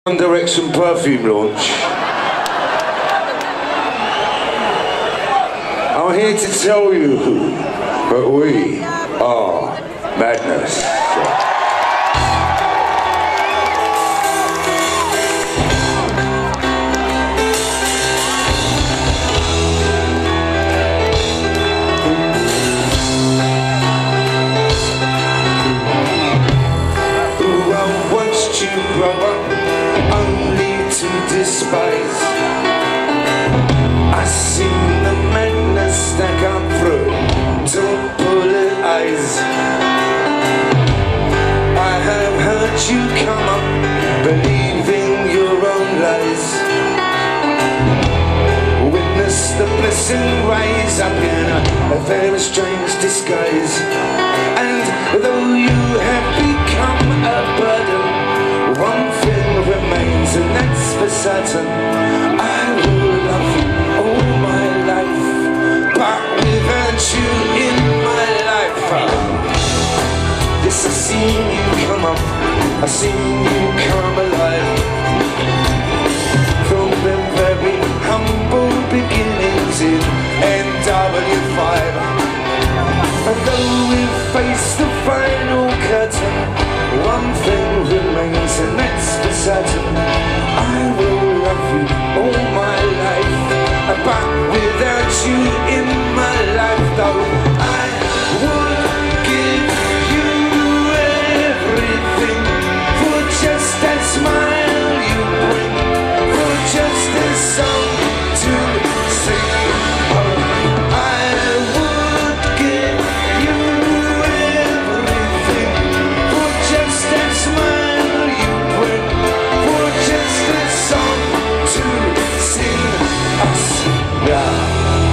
One Direction perfume launch. I'm here to tell you that we are madness. Ooh, I watched you grow up only to despise. I seen the madness that come through to bullet eyes. I have heard you come up believing your own lies. Witness the blessing rise up in a very strange disguise. And though you have become a burden, one thing remains, and that's for certain: I will love you all my life, but without you in my life. Yes, I've seen you come up, I've seen you come alive. From the very humble beginnings in NW5. And though we face the final curtain, one thing remains, and that's for certain: I will love you all my life, but without you in my life, though I would give you everything for just that smile you bring, for just a song to sing. Oh, I would give you everything for just that smile you bring, for just a song to sing us. Yeah.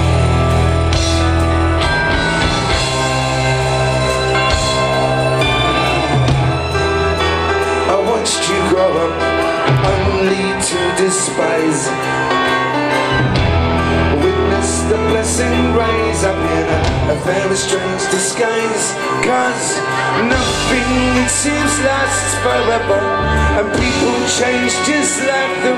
I watched you grow up only to despise. Witness the blessing rise up in a very strange disguise. Cause nothing, it seems, lasts forever, and people change just like the